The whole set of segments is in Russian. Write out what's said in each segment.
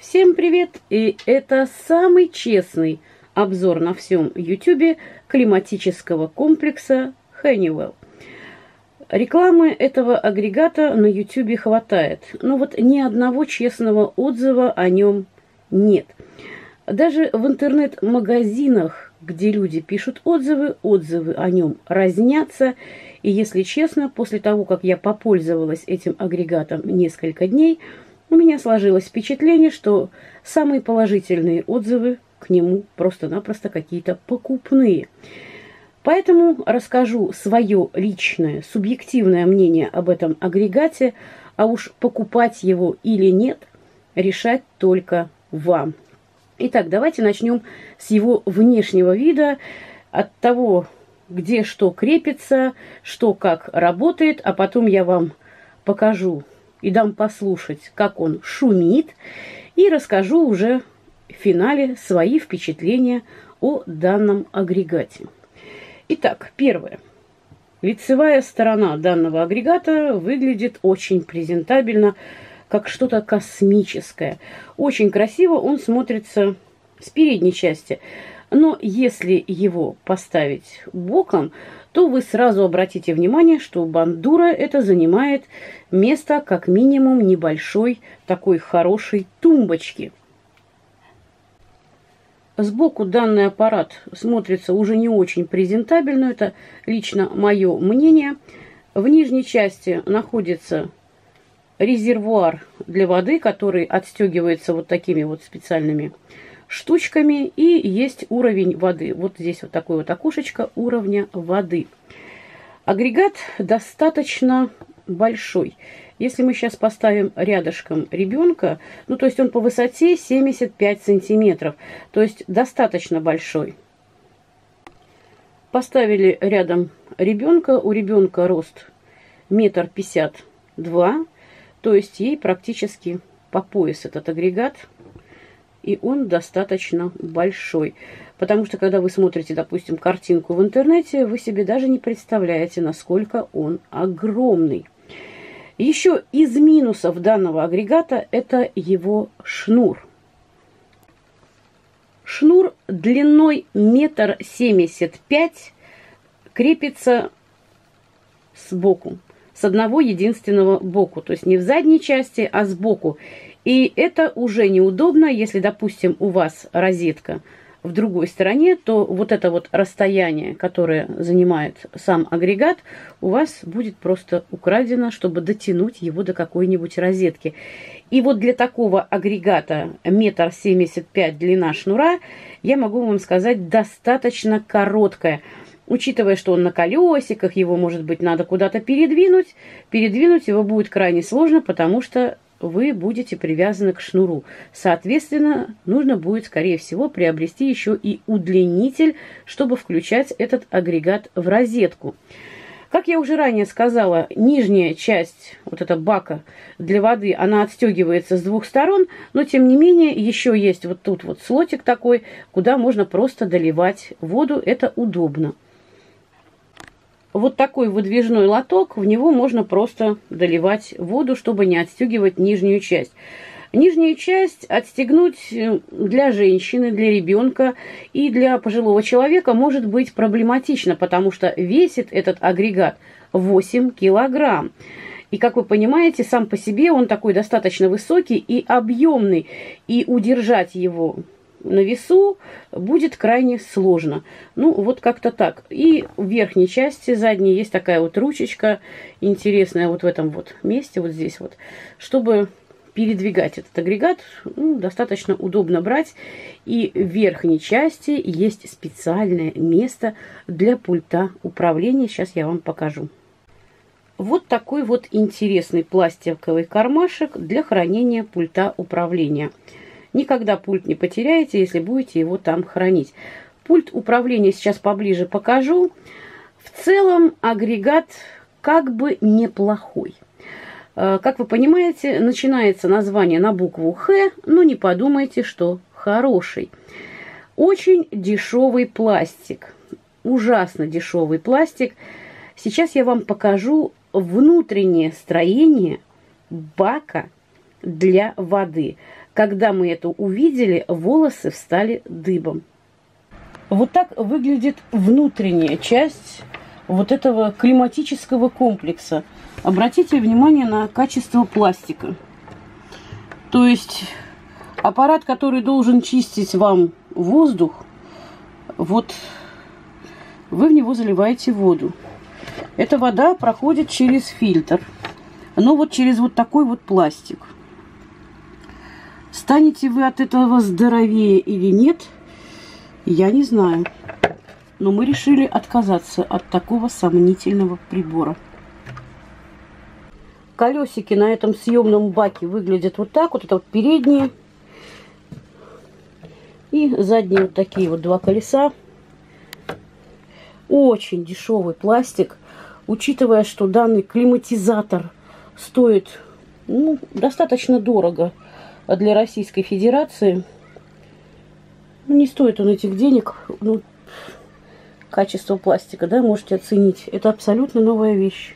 Всем привет! И это самый честный обзор на всем YouTube климатического комплекса Honeywell. Рекламы этого агрегата на YouTube хватает, но вот ни одного честного отзыва о нем нет. Даже в интернет-магазинах, где люди пишут отзывы о нем разнятся. И если честно, после того, как я попользовалась этим агрегатом несколько дней, у меня сложилось впечатление, что самые положительные отзывы к нему просто-напросто какие-то покупные. Поэтому расскажу свое личное, субъективное мнение об этом агрегате, а уж покупать его или нет, решать только вам. Итак, давайте начнем с его внешнего вида, от того, где что крепится, что как работает, а потом я вам покажу и дам послушать, как он шумит, и расскажу уже в финале свои впечатления о данном агрегате. Итак, первое. Лицевая сторона данного агрегата выглядит очень презентабельно, как что-то космическое. Очень красиво он смотрится с передней части. Но если его поставить боком, то вы сразу обратите внимание, что бандура это занимает место как минимум небольшой такой хорошей тумбочки. Сбоку данный аппарат смотрится уже не очень презентабельно, это лично мое мнение. В нижней части находится резервуар для воды, который отстегивается вот такими вот специальными штучками, и есть уровень воды. Вот здесь вот такое вот окошечко уровня воды. Агрегат достаточно большой. Если мы сейчас поставим рядышком ребенка, ну то есть он по высоте 75 сантиметров, то есть достаточно большой. Поставили рядом ребенка, у ребенка рост 1,52 м, то есть ей практически по пояс этот агрегат. И он достаточно большой. Потому что, когда вы смотрите, допустим, картинку в интернете, вы себе даже не представляете, насколько он огромный. Еще из минусов данного агрегата это его шнур. Шнур длиной 1,75 м крепится сбоку. С одного единственного боку. То есть не в задней части, а сбоку. И это уже неудобно, если, допустим, у вас розетка в другой стороне, то вот это вот расстояние, которое занимает сам агрегат, у вас будет просто украдено, чтобы дотянуть его до какой-нибудь розетки. И вот для такого агрегата 1,75 м длина шнура, я могу вам сказать, достаточно короткая. Учитывая, что он на колесиках, его, может быть, надо куда-то передвинуть. Передвинуть его будет крайне сложно, потому что вы будете привязаны к шнуру. Соответственно, нужно будет, скорее всего, приобрести еще и удлинитель, чтобы включать этот агрегат в розетку. Как я уже ранее сказала, нижняя часть вот этого бака для воды, она отстегивается с двух сторон, но тем не менее еще есть вот тут вот слотик такой, куда можно просто доливать воду, это удобно. Вот такой выдвижной лоток, в него можно просто доливать воду, чтобы не отстегивать нижнюю часть. Нижнюю часть отстегнуть для женщины, для ребенка и для пожилого человека может быть проблематично, потому что весит этот агрегат 8 килограмм. И, как вы понимаете, сам по себе он такой достаточно высокий и объемный, и удержать его на весу будет крайне сложно. Ну, вот как-то так. И в верхней части задней есть такая вот ручечка интересная вот в этом вот месте, вот здесь вот, чтобы передвигать этот агрегат, ну, достаточно удобно брать. И в верхней части есть специальное место для пульта управления. Сейчас я вам покажу. Вот такой вот интересный пластиковый кармашек для хранения пульта управления. Никогда пульт не потеряете, если будете его там хранить. Пульт управления сейчас поближе покажу. В целом агрегат как бы неплохой. Как вы понимаете, начинается название на букву Х, но не подумайте, что хороший. Очень дешевый пластик. Ужасно дешевый пластик. Сейчас я вам покажу внутреннее строение бака для воды. Когда мы это увидели, волосы встали дыбом. Вот так выглядит внутренняя часть вот этого климатического комплекса. Обратите внимание на качество пластика. То есть аппарат, который должен чистить вам воздух, вот вы в него заливаете воду. Эта вода проходит через фильтр, но вот через вот такой вот пластик. Станете вы от этого здоровее или нет, я не знаю. Но мы решили отказаться от такого сомнительного прибора. Колесики на этом съемном баке выглядят вот так. Вот это вот передние. И задние вот такие вот два колеса. Очень дешевый пластик. Учитывая, что данный климатизатор стоит достаточно дорого для Российской Федерации. Не стоит он этих денег. Качество пластика, да, можете оценить. Это абсолютно новая вещь.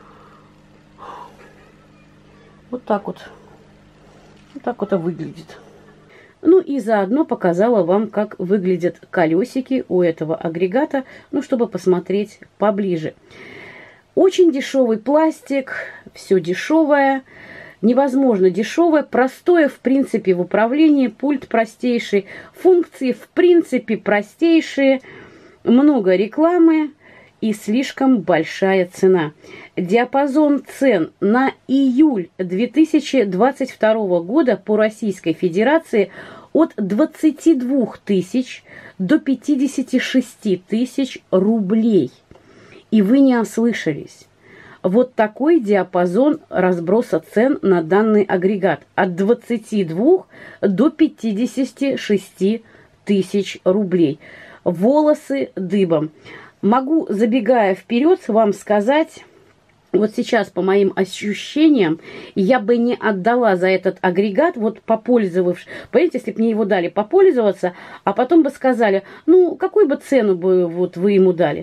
Вот так вот. Вот так вот это выглядит. Ну и заодно показала вам, как выглядят колесики у этого агрегата, чтобы посмотреть поближе. Очень дешевый пластик, все дешевое, невозможно дешевое, простое в принципе в управлении, пульт простейший, функции в принципе простейшие, много рекламы и слишком большая цена. Диапазон цен на июль 2022 года по Российской Федерации от 22 тысяч до 56 тысяч рублей. И вы не ослышались. Вот такой диапазон разброса цен на данный агрегат. От 22 до 56 тысяч рублей. Волосы дыбом. Могу, забегая вперед, вам сказать, вот сейчас по моим ощущениям, я бы не отдала за этот агрегат, вот попользовавшись, понимаете, если бы мне его дали попользоваться, а потом бы сказали, какую бы цену бы вот вы ему дали?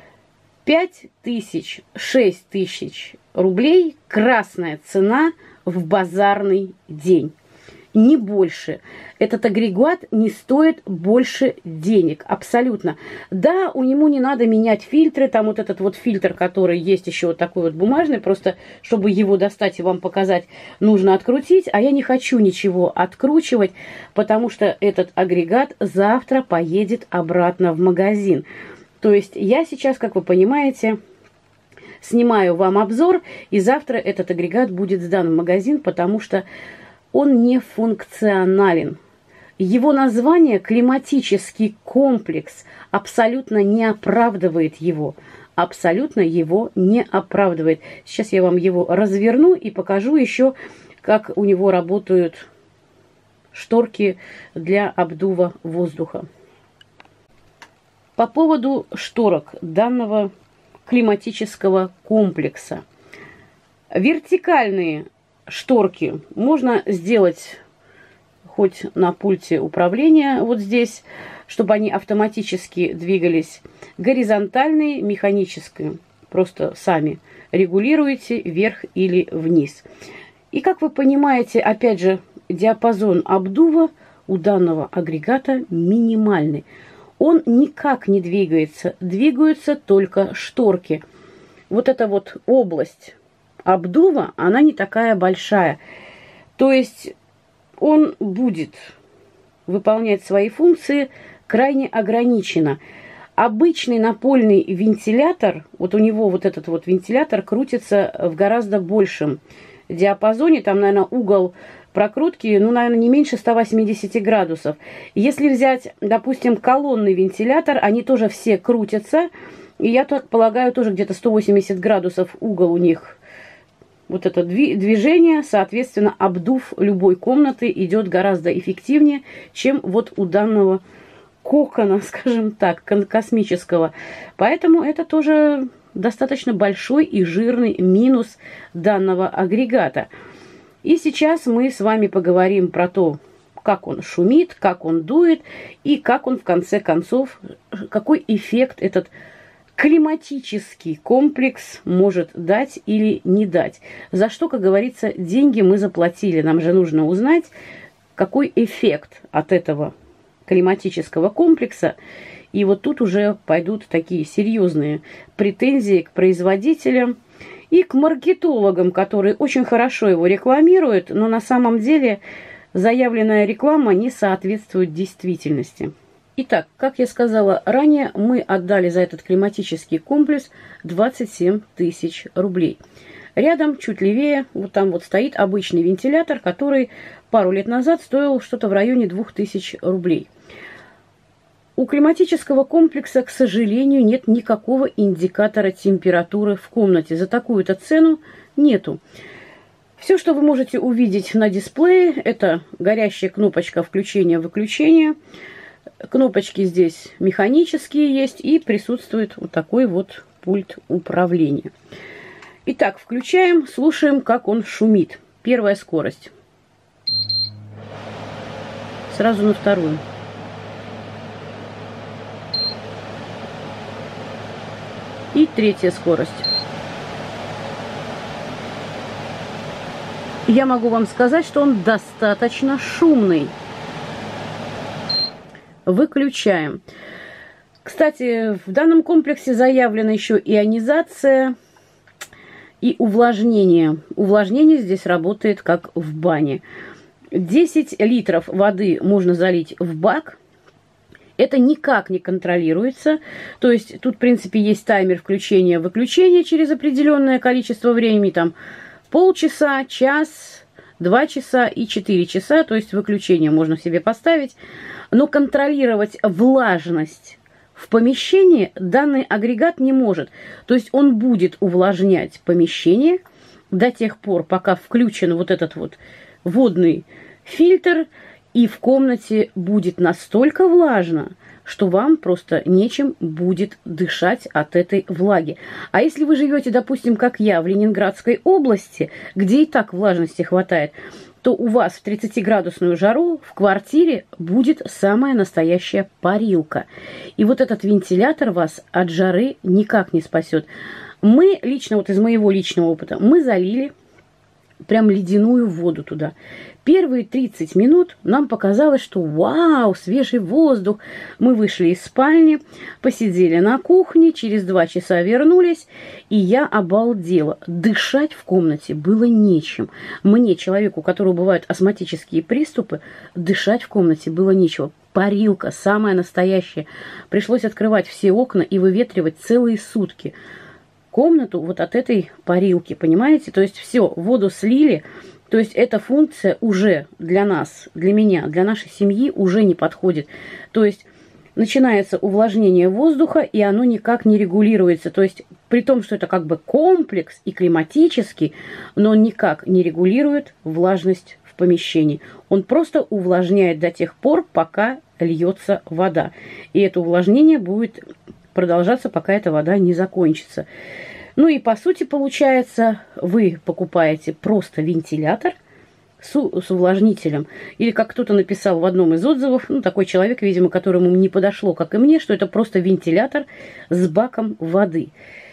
5 тысяч, 6 тысяч рублей, красная цена в базарный день. Не больше. Этот агрегат не стоит больше денег. Абсолютно. Да, у него не надо менять фильтры. Там вот этот вот фильтр, который есть еще вот такой вот бумажный. Просто, чтобы его достать и вам показать, нужно открутить. А я не хочу ничего откручивать, потому что этот агрегат завтра поедет обратно в магазин. То есть я сейчас, как вы понимаете, снимаю вам обзор. И завтра этот агрегат будет сдан в магазин, потому что он не функционален. Его название «климатический комплекс» абсолютно не оправдывает его. Абсолютно его не оправдывает. Сейчас я вам его разверну и покажу еще, как у него работают шторки для обдува воздуха. По поводу шторок данного климатического комплекса. Вертикальные шторки можно сделать хоть на пульте управления, вот здесь, чтобы они автоматически двигались. Горизонтальные, механические, просто сами регулируете вверх или вниз. И как вы понимаете, опять же, диапазон обдува у данного агрегата минимальный. Он никак не двигается, двигаются только шторки. Вот эта вот область обдува, она не такая большая. То есть он будет выполнять свои функции крайне ограниченно. Обычный напольный вентилятор, вот у него вот этот вот вентилятор крутится в гораздо большем диапазоне. Там, наверное, угол прокрутки, наверное, не меньше 180 градусов. Если взять, допустим, колонный вентилятор, они тоже все крутятся. И я так полагаю, тоже где-то 180 градусов угол у них. Вот это движение, соответственно, обдув любой комнаты идет гораздо эффективнее, чем вот у данного кокона, скажем так, космического. Поэтому это тоже достаточно большой и жирный минус данного агрегата. И сейчас мы с вами поговорим про то, как он шумит, как он дует и как он в конце концов, какой эффект этот климатический комплекс может дать или не дать. За что, как говорится, деньги мы заплатили. Нам же нужно узнать, какой эффект от этого климатического комплекса. И вот тут уже пойдут такие серьезные претензии к производителям и к маркетологам, которые очень хорошо его рекламируют, но на самом деле заявленная реклама не соответствует действительности. Итак, как я сказала ранее, мы отдали за этот климатический комплекс 27 тысяч рублей. Рядом, чуть левее, вот там вот стоит обычный вентилятор, который пару лет назад стоил что-то в районе 2000 рублей. У климатического комплекса, к сожалению, нет никакого индикатора температуры в комнате. За такую-то цену нету. Все, что вы можете увидеть на дисплее, это горящая кнопочка включения-выключения. Кнопочки здесь механические есть и присутствует вот такой вот пульт управления. Итак, включаем, слушаем, как он шумит. Первая скорость. Сразу на вторую. И третья скорость. Я могу вам сказать, что он достаточно шумный. Выключаем. Кстати, в данном комплексе заявлена еще ионизация и увлажнение. Увлажнение здесь работает как в бане. 10 литров воды можно залить в бак. Это никак не контролируется. То есть тут, в принципе, есть таймер включения-выключения через определенное количество времени. Там полчаса, час, 2 часа и 4 часа. То есть выключение можно себе поставить. Но контролировать влажность в помещении данный агрегат не может. То есть он будет увлажнять помещение до тех пор, пока включен вот этот вот водный фильтр, и в комнате будет настолько влажно, что вам просто нечем будет дышать от этой влаги. А если вы живете, допустим, как я, в Ленинградской области, где и так влажности хватает, то у вас в 30-градусную жару в квартире будет самая настоящая парилка. И вот этот вентилятор вас от жары никак не спасет. Мы лично, вот из моего личного опыта, мы залили прям ледяную воду туда. Первые 30 минут нам показалось, что вау, свежий воздух. Мы вышли из спальни, посидели на кухне, через 2 часа вернулись, и я обалдела. Дышать в комнате было нечем. Мне, человеку, у которого бывают астматические приступы, дышать в комнате было нечего. Парилка, самая настоящая. Пришлось открывать все окна и выветривать целые сутки комнату вот от этой парилки, понимаете? То есть все, воду слили, то есть эта функция уже для нас, для меня, для нашей семьи уже не подходит. То есть начинается увлажнение воздуха, и оно никак не регулируется. То есть при том, что это как бы комплекс и климатический, но он никак не регулирует влажность в помещении. Он просто увлажняет до тех пор, пока льется вода. И это увлажнение будет продолжаться, пока эта вода не закончится. Ну и по сути получается, вы покупаете просто вентилятор с увлажнителем. Или как кто-то написал в одном из отзывов, ну такой человек, видимо, которому не подошло, как и мне, что это просто вентилятор с баком воды.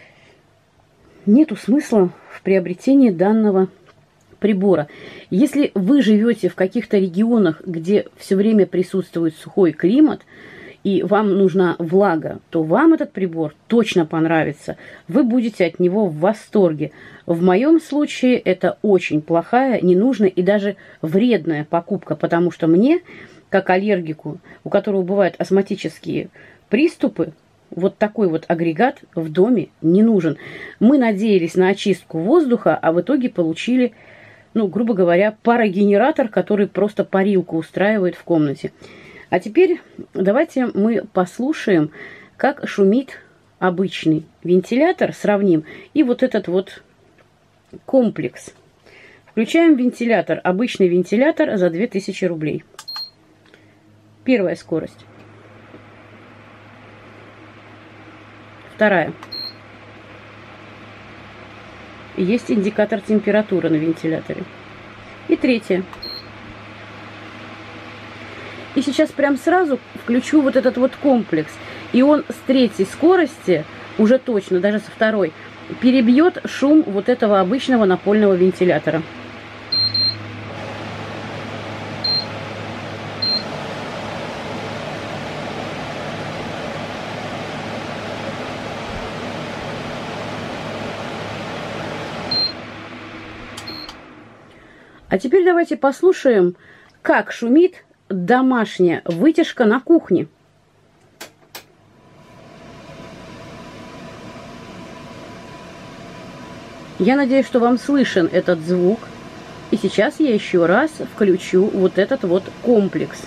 Нету смысла в приобретении данного прибора. Если вы живете в каких-то регионах, где все время присутствует сухой климат, и вам нужна влага, то вам этот прибор точно понравится. Вы будете от него в восторге. В моем случае это очень плохая, ненужная и даже вредная покупка, потому что мне, как аллергику, у которого бывают астматические приступы, вот такой вот агрегат в доме не нужен. Мы надеялись на очистку воздуха, а в итоге получили, ну, грубо говоря, парогенератор, который просто парилку устраивает в комнате. А теперь давайте мы послушаем, как шумит обычный вентилятор, сравним, и вот этот вот комплекс. Включаем вентилятор, обычный вентилятор за 2000 рублей. Первая скорость. Вторая. Есть индикатор температуры на вентиляторе. И третья. И сейчас прям сразу включу вот этот вот комплекс. И он с третьей скорости, уже точно, даже со второй, перебьет шум вот этого обычного напольного вентилятора. А теперь давайте послушаем, как шумит домашняя вытяжка на кухне. Я надеюсь, что вам слышен этот звук. И сейчас я еще раз включу вот этот вот комплекс.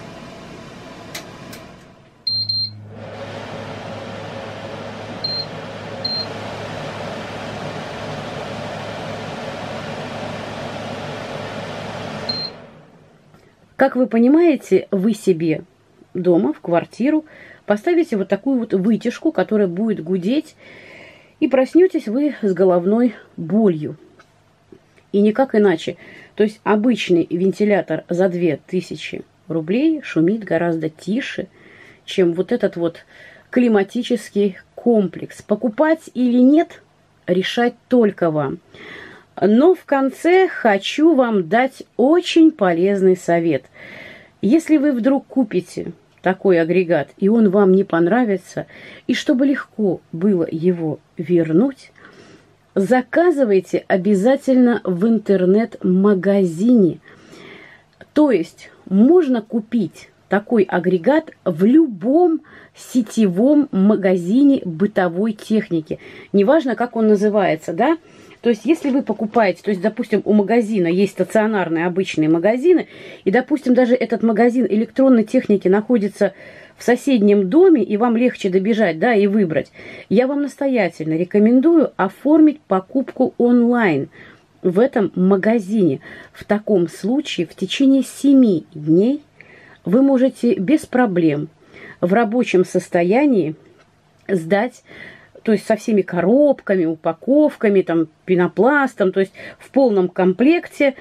Как вы понимаете, вы себе дома, в квартиру, поставите вот такую вот вытяжку, которая будет гудеть, и проснетесь вы с головной болью. И никак иначе. То есть обычный вентилятор за 2000 рублей шумит гораздо тише, чем вот этот вот климатический комплекс. Покупать или нет, решать только вам. Но в конце хочу вам дать очень полезный совет. Если вы вдруг купите такой агрегат, и он вам не понравится, и чтобы легко было его вернуть, заказывайте обязательно в интернет-магазине. То есть можно купить такой агрегат в любом сетевом магазине бытовой техники. Неважно, как он называется, да? То есть, если вы покупаете, то есть, допустим, у магазина есть стационарные обычные магазины, и, допустим, даже этот магазин электронной техники находится в соседнем доме, и вам легче добежать, да, и выбрать, я вам настоятельно рекомендую оформить покупку онлайн в этом магазине. В таком случае в течение 7 дней вы можете без проблем в рабочем состоянии сдать, то есть со всеми коробками, упаковками, там, пенопластом, то есть в полном комплекте,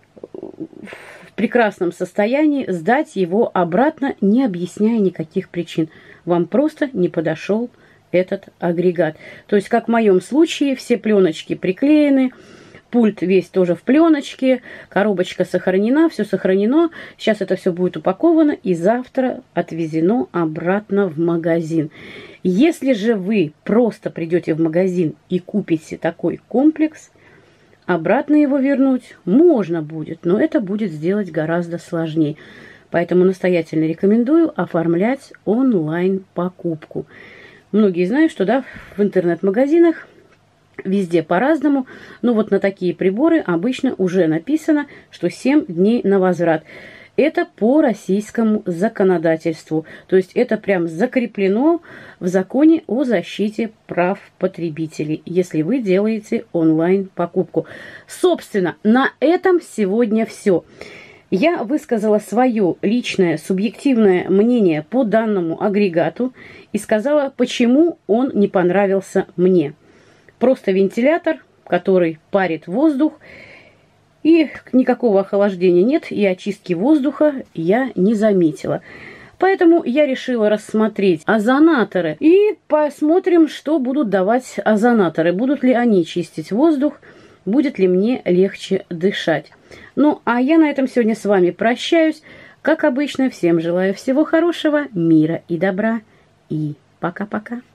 в прекрасном состоянии, сдать его обратно, не объясняя никаких причин. Вам просто не подошел этот агрегат. То есть, как в моем случае, все пленочки приклеены, пульт весь тоже в пленочке, коробочка сохранена, все сохранено. Сейчас это все будет упаковано и завтра отвезено обратно в магазин. Если же вы просто придете в магазин и купите такой комплекс, обратно его вернуть можно будет, но это будет сделать гораздо сложнее. Поэтому настоятельно рекомендую оформлять онлайн-покупку. Многие знают, что да, в интернет-магазинах везде по-разному, но вот на такие приборы обычно уже написано, что 7 дней на возврат. Это по российскому законодательству. То есть это прям закреплено в законе о защите прав потребителей, если вы делаете онлайн-покупку. Собственно, на этом сегодня все. Я высказала свое личное субъективное мнение по данному агрегату и сказала, почему он не понравился мне. Просто вентилятор, который парит воздух, и никакого охлаждения нет, и очистки воздуха я не заметила. Поэтому я решила рассмотреть озонаторы и посмотрим, что будут давать озонаторы. Будут ли они чистить воздух, будет ли мне легче дышать. Ну, а я на этом сегодня с вами прощаюсь. Как обычно, всем желаю всего хорошего, мира и добра. И пока-пока.